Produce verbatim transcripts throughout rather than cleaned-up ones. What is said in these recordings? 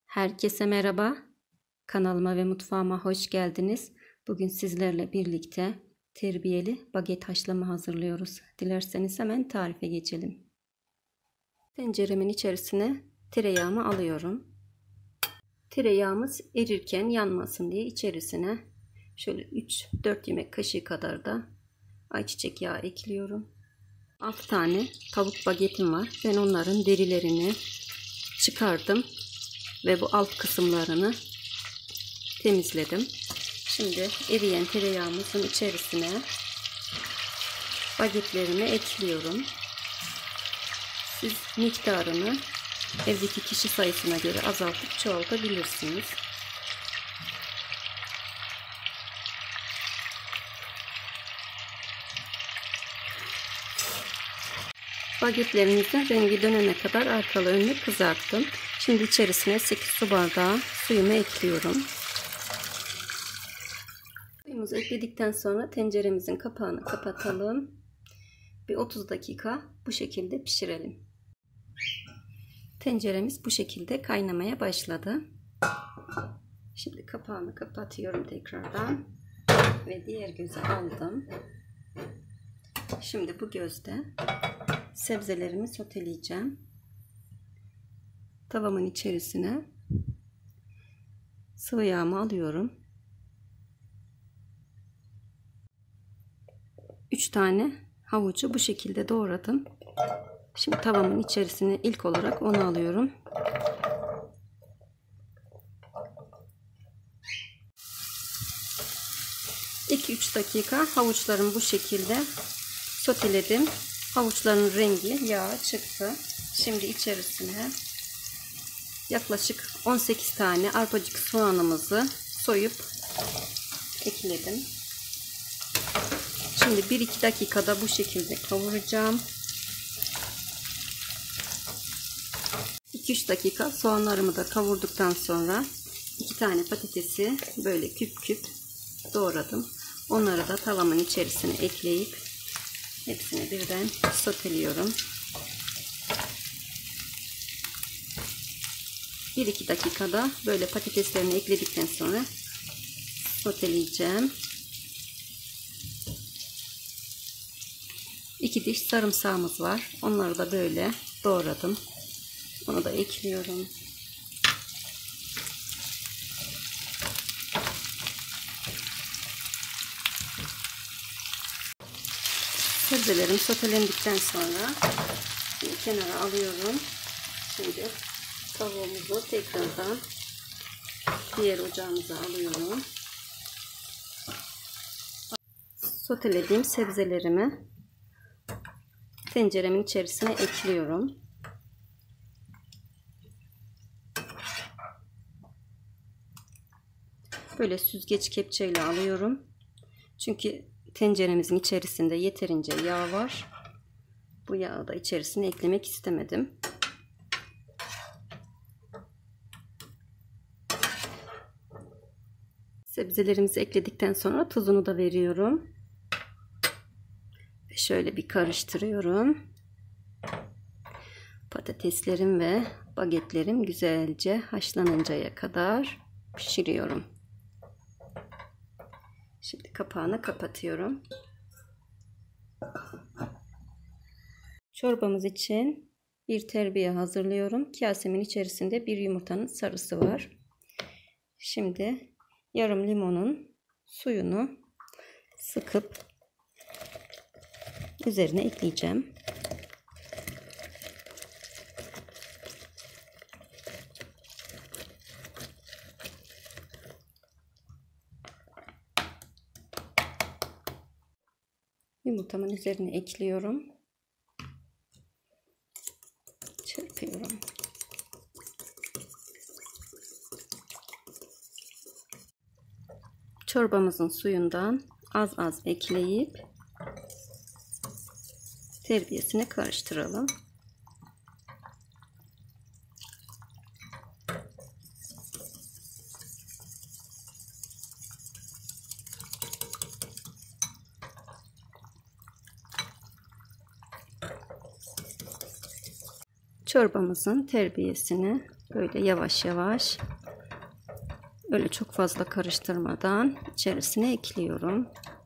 Herkese merhaba. Kanalıma ve mutfağıma hoş geldiniz. Bugün sizlerle birlikte terbiyeli baget haşlama hazırlıyoruz. Dilerseniz hemen tarife geçelim. Tenceremin içerisine tereyağımı alıyorum. Tereyağımız erirken yanmasın diye içerisine şöyle üç dört yemek kaşığı kadar da ayçiçek yağı ekliyorum. altı tane tavuk bagetim var. Ben onların derilerini çıkardım ve bu alt kısımlarını temizledim. Şimdi eriyen tereyağımızın içerisine bagetlerimi ekliyorum. Siz miktarını evdeki kişi sayısına göre azaltıp çoğaltabilirsiniz. Bagetlerinizin rengi dönene kadar arkalı önlü kızarttım. Şimdi içerisine sekiz su bardağı suyumu ekliyorum. Suyumuzu ekledikten sonra tenceremizin kapağını kapatalım. Bir otuz dakika bu şekilde pişirelim. Tenceremiz bu şekilde kaynamaya başladı. Şimdi kapağını kapatıyorum tekrardan ve diğer göze aldım. Şimdi bu gözde sebzelerimi soteleyeceğim. Tavamın içerisine sıvı yağımı alıyorum. üç tane havucu bu şekilde doğradım. Şimdi tavamın içerisine ilk olarak onu alıyorum. iki üç dakika havuçlarımı bu şekilde soteledim. Havuçların rengi yağa çıktı. Şimdi içerisine yaklaşık on sekiz tane arpacık soğanımızı soyup ekledim. Şimdi bir iki dakikada bu şekilde kavuracağım. iki üç dakika soğanlarımı da kavurduktan sonra iki tane patatesi böyle küp küp doğradım. Onları da tavamın içerisine ekleyip hepsini birden soteliyorum. bir iki dakikada böyle patateslerini ekledikten sonra soteleyeceğim. iki diş sarımsağımız var. Onları da böyle doğradım. Onu da ekliyorum. Sebzelerim sotelendikten sonra kenara alıyorum. Şimdi tavuğumuzu tekrardan diğer ocağımıza alıyorum. Sotelediğim sebzelerimi tenceremin içerisine ekliyorum. Böyle süzgeç kepçeyle alıyorum. Çünkü tenceremizin içerisinde yeterince yağ var. Bu yağı da içerisine eklemek istemedim. Sebzelerimizi ekledikten sonra tuzunu da veriyorum. Ve şöyle bir karıştırıyorum. Patateslerim ve bagetlerim güzelce haşlanıncaya kadar pişiriyorum. Şimdi kapağını kapatıyorum. Çorbamız için bir terbiye hazırlıyorum. Kasemin içerisinde bir yumurtanın sarısı var. Şimdi yarım limonun suyunu sıkıp üzerine ekleyeceğim. Yumurtamın üzerine ekliyorum. Çırpıyorum. Çorbamızın suyundan az az ekleyip terbiyesini karıştıralım. Çorbamızın terbiyesini Böyle yavaş yavaş, öyle çok fazla karıştırmadan içerisine ekliyorum.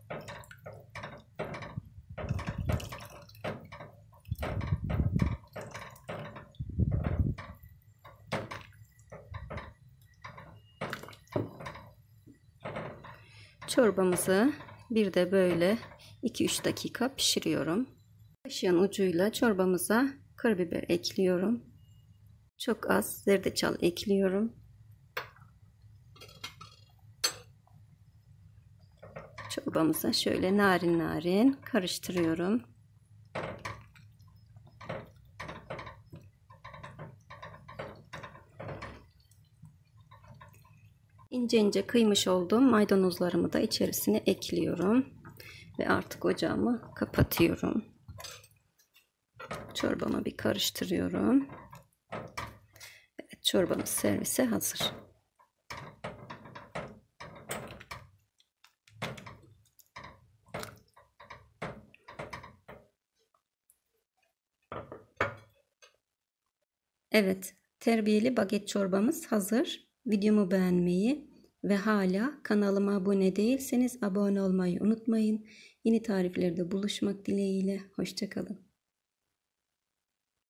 Çorbamızı bir de böyle iki üç dakika pişiriyorum. Kaşığın ucuyla çorbamıza karabiber ekliyorum. Çok az zerdeçal ekliyorum. Çorbamıza şöyle narin narin karıştırıyorum. İnce ince kıymış olduğum maydanozlarımı da içerisine ekliyorum. Ve artık ocağımı kapatıyorum. Çorbamı bir karıştırıyorum. Evet, çorbamız servise hazır. Evet, terbiyeli baget çorbamız hazır. Videomu beğenmeyi ve hala kanalıma abone değilseniz abone olmayı unutmayın. Yeni tariflerde buluşmak dileğiyle. Hoşça kalın.